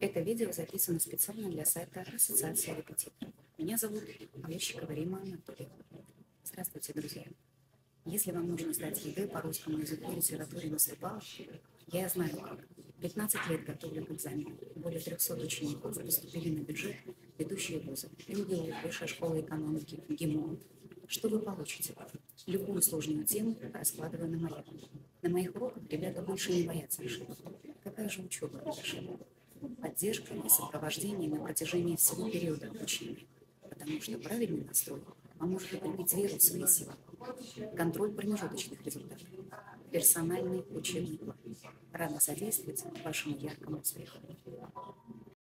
Это видео записано специально для сайта Ассоциации репетиторов. Меня зовут Олещикова Рима Анатольевна. Здравствуйте, друзья. Если вам нужно сдать ЕГЭ по русскому языку и литературе на 100 баллов, я знаю как. 15 лет готовлю к экзамену. Более 300 учеников поступили на бюджет ведущие вузы. МГУ, Высшая школа экономики, ГИМО. Что вы получите? Любую сложную тему раскладываю на молеку. На моих уроках ребята больше не боятся ошибок. Какая же учеба без ошибок? Поддержка и сопровождение на протяжении всего периода обучения, потому что правильный настрой поможет укрепить веру в свои силы. Контроль промежуточных результатов. Персональный учебный план. Рада содействовать вашему яркому успеху.